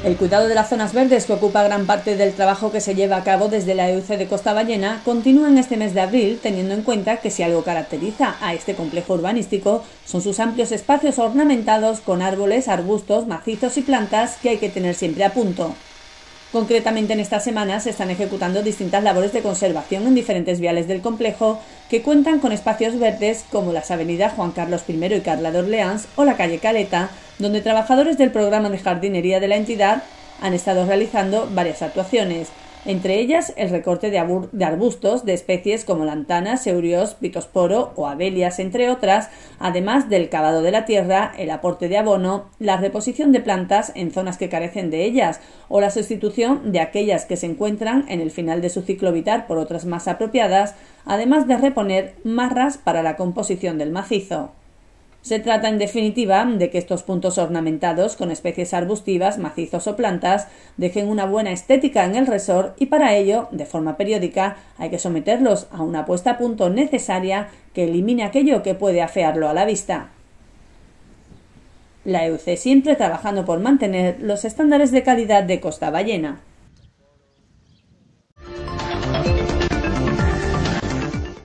El cuidado de las zonas verdes, que ocupa gran parte del trabajo que se lleva a cabo desde la EUC de Costa Ballena, continúa en este mes de abril, teniendo en cuenta que si algo caracteriza a este complejo urbanístico son sus amplios espacios ornamentados con árboles, arbustos, macizos y plantas que hay que tener siempre a punto. Concretamente, en estas semanas se están ejecutando distintas labores de conservación en diferentes viales del complejo que cuentan con espacios verdes como las avenidas Juan Carlos I y Carla de Orleans o la calle Caleta, donde trabajadores del programa de jardinería de la entidad han estado realizando varias actuaciones, entre ellas el recorte de arbustos de especies como lantanas, eurios, pitosporo o abelias, entre otras, además del cavado de la tierra, el aporte de abono, la reposición de plantas en zonas que carecen de ellas o la sustitución de aquellas que se encuentran en el final de su ciclo vital por otras más apropiadas, además de reponer marras para la composición del macizo. Se trata, en definitiva, de que estos puntos ornamentados con especies arbustivas, macizos o plantas dejen una buena estética en el resort y para ello, de forma periódica, hay que someterlos a una puesta a punto necesaria que elimine aquello que puede afearlo a la vista. La EUC siempre trabajando por mantener los estándares de calidad de Costa Ballena.